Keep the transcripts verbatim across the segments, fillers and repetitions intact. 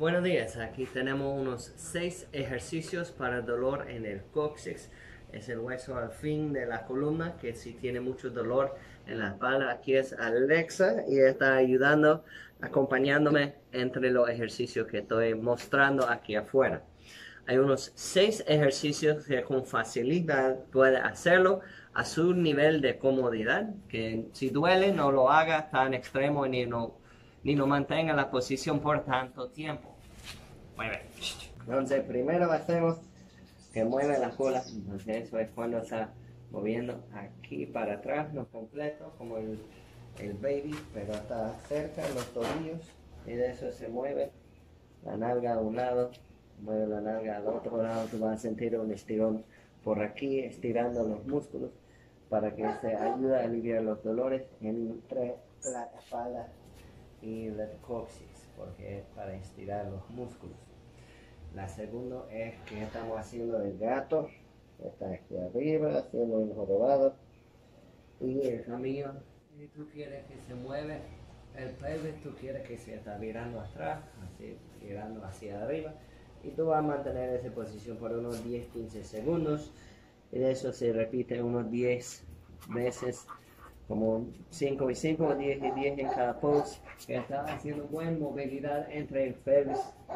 Buenos días, aquí tenemos unos seis ejercicios para dolor en el coxis. Es el hueso al fin de la columna que si tiene mucho dolor en la espalda. Aquí es Alexa y está ayudando, acompañándome entre los ejercicios que estoy mostrando aquí afuera. Hay unos seis ejercicios que con facilidad puede hacerlo a su nivel de comodidad, que si duele no lo haga tan extremo ni no, ni no mantenga la posición por tanto tiempo. Mueve. Entonces primero hacemos que mueve la cola, entonces eso es cuando está moviendo aquí para atrás, no completo como el, el baby, pero está cerca de los tobillos y de eso se mueve la nalga a un lado. Mueve la nalga al otro lado, tú vas a sentir un estirón por aquí, estirando los músculos para que se ayude a aliviar los dolores entre la espalda y el coxis, porque es para estirar los músculos. La segunda es que estamos haciendo el gato, está aquí arriba, haciendo un jorobado, y el camino, y tú quieres que se mueve el pelvis, tú quieres que se está virando atrás, así, virando hacia arriba. Y tú vas a mantener esa posición por unos diez a quince segundos. Y de eso se repite unos diez veces, como cinco y cinco, diez y diez en cada pose. Que está haciendo buena movilidad entre el pelvis.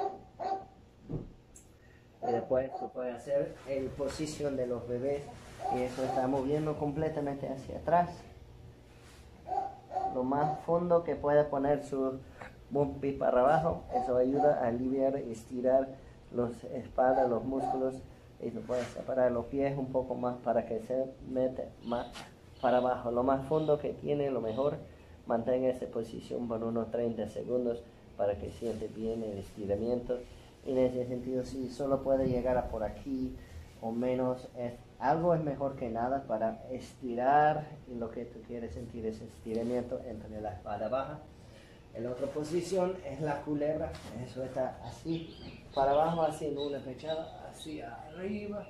Y después tú puedes hacer la posición de los bebés. Y eso está moviendo completamente hacia atrás. Lo más fondo que puede poner su bumpy para abajo. Eso ayuda a aliviar y estirar los espaldas, los músculos, y se puede separar los pies un poco más para que se mete más para abajo. Lo más fondo que tiene, lo mejor, mantenga esa posición por unos treinta segundos para que siente bien el estiramiento. Y en ese sentido, si solo puede llegar a por aquí o menos, es, algo es mejor que nada para estirar, y lo que tú quieres sentir es estiramiento entre la espalda baja. La otra posición es la culebra, eso está así para abajo, haciendo una pechada hacia arriba.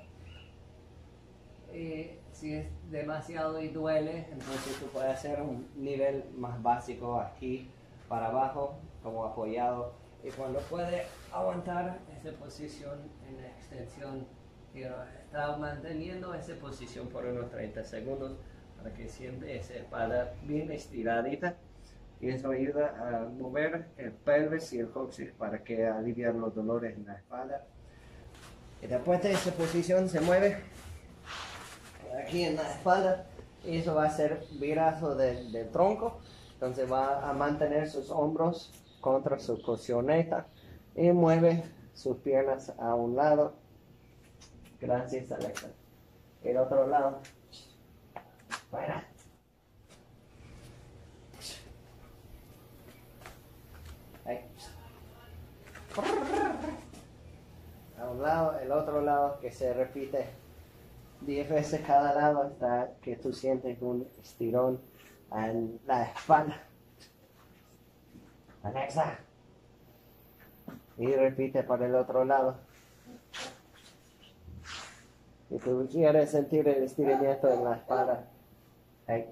Y si es demasiado y duele, entonces tú puedes hacer un nivel más básico aquí para abajo, como apoyado. Y cuando puede aguantar esa posición en la extensión, está manteniendo esa posición por unos treinta segundos para que siente esa espalda bien estiradita. Y eso ayuda a mover el pelvis y el coxis para que aliviar los dolores en la espalda. Y después de esa posición se mueve aquí en la espalda, y eso va a ser virazo del, del tronco. Entonces va a mantener sus hombros contra su colchoneta y mueve sus piernas a un lado. Gracias, Alexa. El otro lado. Fuera. Ahí. A un lado, el otro lado, que se repite diez veces cada lado hasta que tú sientes un estirón en la espalda. Alexa. Y repite para el otro lado. Y tú quieres sentir el estiramiento en la espalda. Ahí.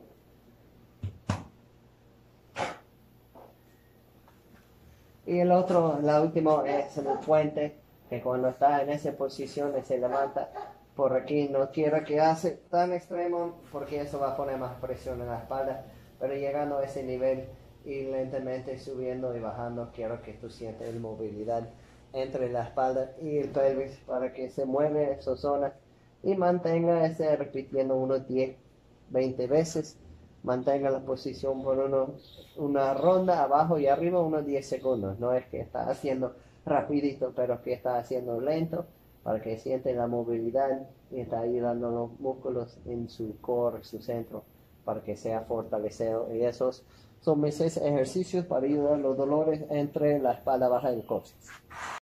Y el otro, la última es el puente, que cuando está en esa posición se levanta por aquí. No quiero que hace tan extremo porque eso va a poner más presión en la espalda, pero llegando a ese nivel y lentamente subiendo y bajando, quiero que tú sientas la movilidad entre la espalda y el pelvis para que se mueva esa zona y mantenga ese repitiendo unos diez, veinte veces. Mantenga la posición por uno, una ronda abajo y arriba unos diez segundos. No es que está haciendo rapidito, pero que está haciendo lento para que siente la movilidad y está ayudando a los músculos en su core, su centro, para que sea fortalecido. Y esos son mis seis ejercicios para ayudar a los dolores entre la espalda baja y el coxis.